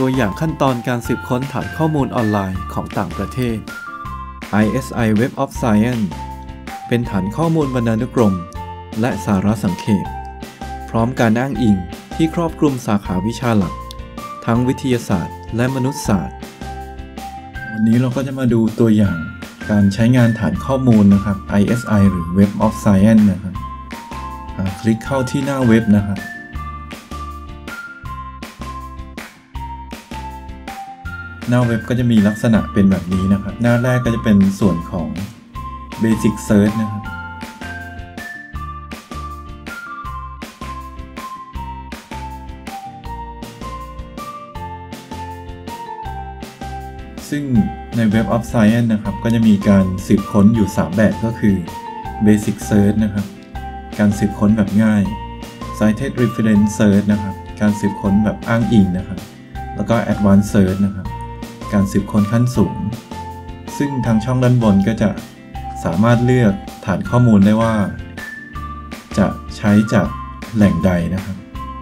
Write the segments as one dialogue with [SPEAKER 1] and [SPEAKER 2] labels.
[SPEAKER 1] ตัวอย่างขั้นตอนการสืบค้นฐานข้อมูลออนไลน์ของต่างประเทศ ISI Web of Science เป็นฐานข้อมูลบรรณานุกรมและสาระสังเขปพร้อมการอ้างอิงที่ครอบคลุมสาขาวิชาหลักทั้งวิทยาศาสตร์และมนุษยศาสตร์วันนี้เราก็จะมาดูตัวอย่างการใช้งานฐานข้อมูลนะครับ ISI หรือ Web of Science นะครับคลิกเข้าที่หน้าเว็บนะครับหน้าเว็บก็จะมีลักษณะเป็นแบบนี้นะครับหน้าแรกก็จะเป็นส่วนของ Basic Search นะครับซึ่งใน Web of Science นะครับก็จะมีการสืบค้นอยู่3แบบก็คือ Basic Search นะครับการสืบค้นแบบง่าย Cited Reference Search นะครับการสืบค้นแบบอ้างอิงนะครับแล้วก็ Advanced Search นะครับการสืบค้นขั้นสูงซึ่งทางช่องด้านบนก็จะสามารถเลือกฐานข้อมูลได้ว่าจะใช้จากแหล่งใดนะครับ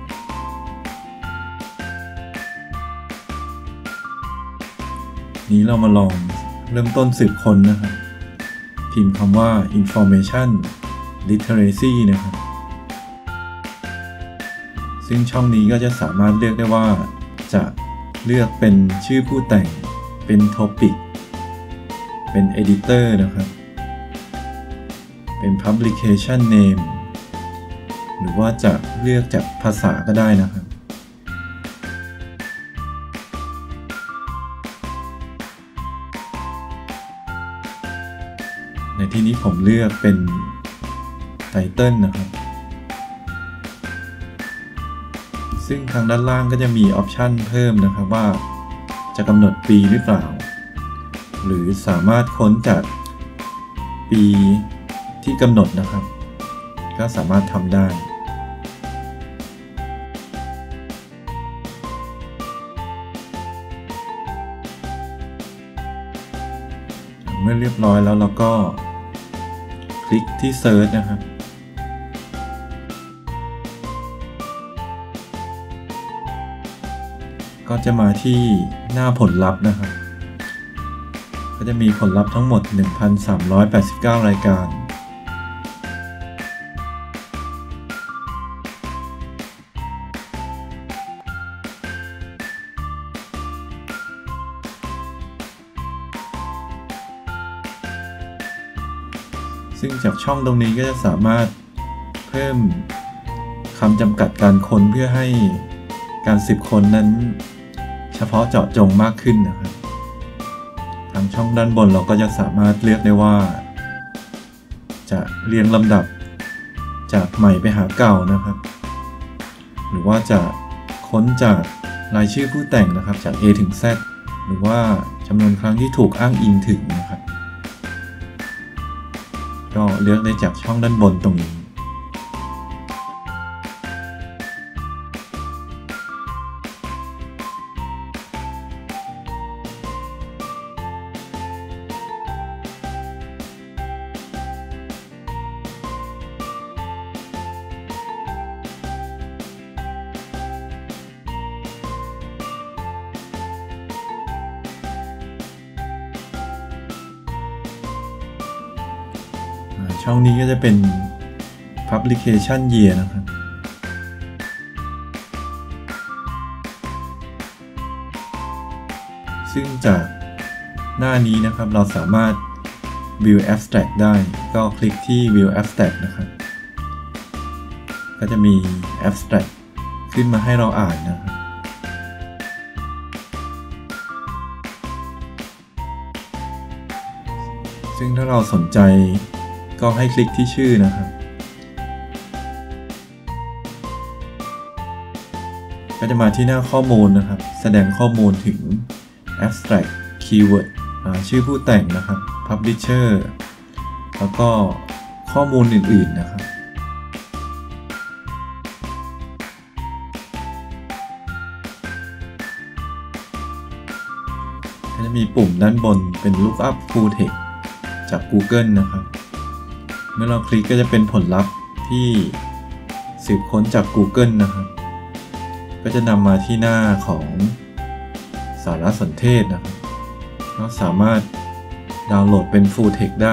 [SPEAKER 1] นี้เรามาลองเริ่มต้นสืบค้นนะครับพิมพ์คำว่า information literacy นะครับซึ่งช่องนี้ก็จะสามารถเลือกได้ว่าจะเลือกเป็นชื่อผู้แต่งเป็น topic เป็น editor นะครับเป็น publication name หรือว่าจะเลือกจากภาษาก็ได้นะครับในที่นี้ผมเลือกเป็น title นะครับซึ่งทางด้านล่างก็จะมีออปชันเพิ่มนะครับว่าจะกำหนดปีหรือเปล่าหรือสามารถค้นจากปีที่กำหนดนะครับก็สามารถทำได้เมื่อเรียบร้อยแล้วเราก็คลิกที่ Search นะครับก็จะมาที่หน้าผลลัพธ์นะครับก็จะมีผลลัพธ์ทั้งหมด 1,389 รายการซึ่งจากช่องตรงนี้ก็จะสามารถเพิ่มคำจำกัดการค้นเพื่อให้การสืบค้นนั้นเฉพาะเจาะจงมากขึ้นนะครับทางช่องด้านบนเราก็จะสามารถเลือกได้ว่าจะเรียงลำดับจากใหม่ไปหาเก่านะครับหรือว่าจะค้นจากรายชื่อผู้แต่งนะครับจาก A ถึง Z หรือว่าจำนวนครั้งที่ถูกอ้างอิงถึงนะครับก็เลือกได้จากช่องด้านบนตรงนี้ช่องนี้ก็จะเป็น publication year นะครับซึ่งจากหน้านี้นะครับเราสามารถ view abstract ได้ก็คลิกที่ view abstract นะครับก็จะมี abstract ขึ้นมาให้เราอ่านนะครับซึ่งถ้าเราสนใจก็ให้คลิกที่ชื่อนะครับก็จะมาที่หน้าข้อมูลนะครับแสดงข้อมูลถึง abstract keyword ชื่อผู้แต่งนะครับ publisher แล้วก็ข้อมูลอื่นๆนะครับก็จะมีปุ่มด้านบนเป็น lookup full text จาก Google นะครับเมื่อเราคลิกก็จะเป็นผลลัพธ์ที่สืบค้นจาก Google นะครับก็จะนำมาที่หน้าของสารสนเทศนะครับก็สามารถดาวน์โหลดเป็น Full Text ได้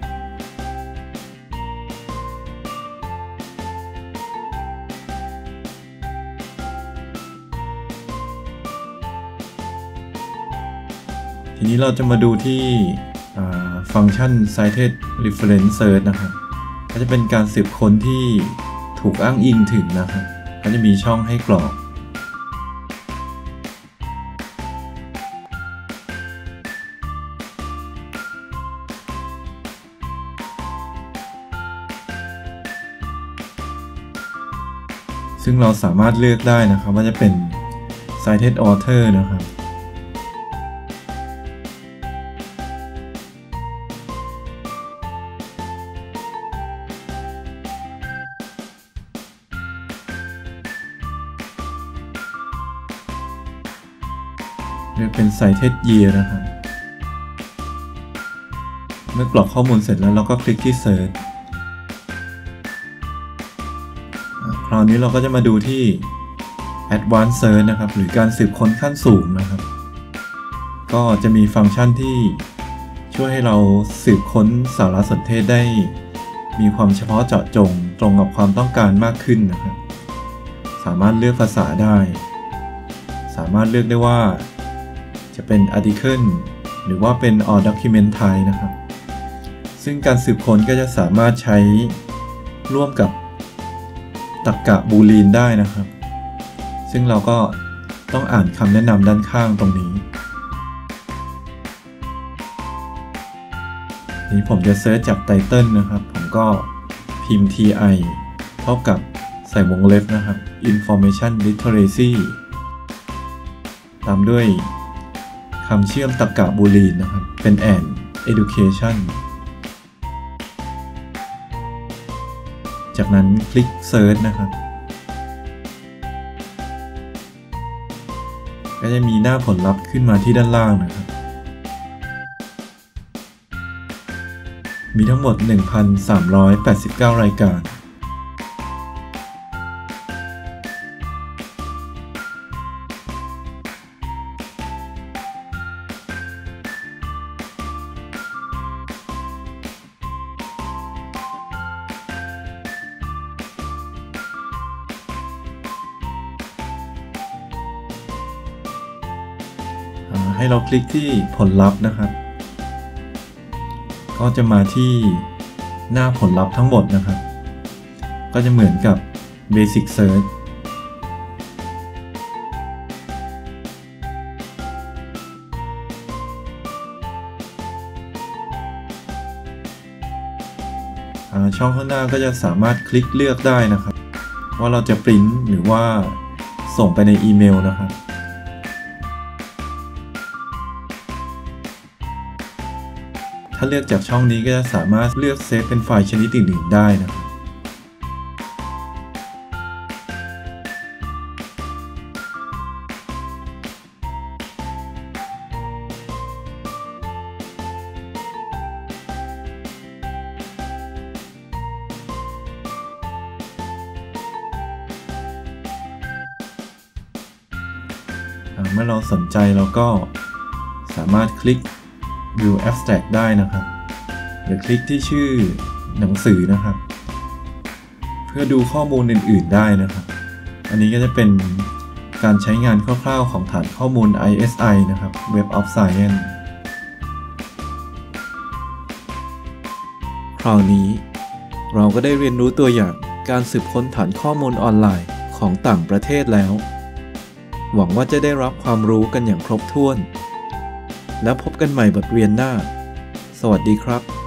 [SPEAKER 1] ทีนี้เราจะมาดูที่ฟังก์ชัน Cited Reference Search นะครับก็จะเป็นการสืบค้นที่ถูกอ้างอิงถึงนะครับก็จะมีช่องให้กรอกซึ่งเราสามารถเลือกได้นะครับว่าจะเป็น Cited Author นะครับเลือกเป็น Cited Year นะครับเมื่อกรอกข้อมูลเสร็จแล้วเราก็คลิกที่ Search คราวนี้เราก็จะมาดูที่ Advanced Search นะครับหรือการสืบค้นขั้นสูงนะครับก็จะมีฟังก์ชันที่ช่วยให้เราสืบค้นสารสนเทศได้มีความเฉพาะเจาะจงตรงกับความต้องการมากขึ้นนะครับสามารถเลือกภาษาได้สามารถเลือกได้ว่าจะเป็น Article หรือว่าเป็น All Document Type นะครับซึ่งการสืบค้นก็จะสามารถใช้ร่วมกับตรรกะบูลีนได้นะครับซึ่งเราก็ต้องอ่านคำแนะนำด้านข้างตรงนี้นี้ผมจะเซิร์ชจากไตเติลนะครับผมก็พิมพ์ ti เท่ากับใส่วงเล็บนะครับ information literacy ตามด้วยคำเชื่อมตรรกะบูลีนนะครับเป็น and education จากนั้นคลิก Search นะครับก็จะมีหน้าผลลัพธ์ขึ้นมาที่ด้านล่างนะครับมีทั้งหมด 1,389 รายการให้เราคลิกที่ผลลัพธ์นะครับก็จะมาที่หน้าผลลัพธ์ทั้งหมดนะครับก็จะเหมือนกับ Basic Search ช่องข้างหน้าก็จะสามารถคลิกเลือกได้นะครับว่าเราจะปริ้นหรือว่าส่งไปในอีเมลนะครับถ้าเลือกจากช่องนี้ก็จะสามารถเลือกเซฟเป็นไฟล์ชนิดอื่นๆได้นะครับเมื่อเราสนใจเราก็สามารถคลิก View Abstract ได้นะครับหรือคลิกที่ชื่อหนังสือนะครับเพื่อดูข้อมูลอื่นๆได้นะครับอันนี้ก็จะเป็นการใช้งานคร่าวๆของฐานข้อมูล ISI นะครับ Web of Science คราวนี้เราก็ได้เรียนรู้ตัวอย่างการสืบค้นฐานข้อมูลออนไลน์ของต่างประเทศแล้วหวังว่าจะได้รับความรู้กันอย่างครบถ้วนแล้วพบกันใหม่บทเรียนหน้าสวัสดีครับ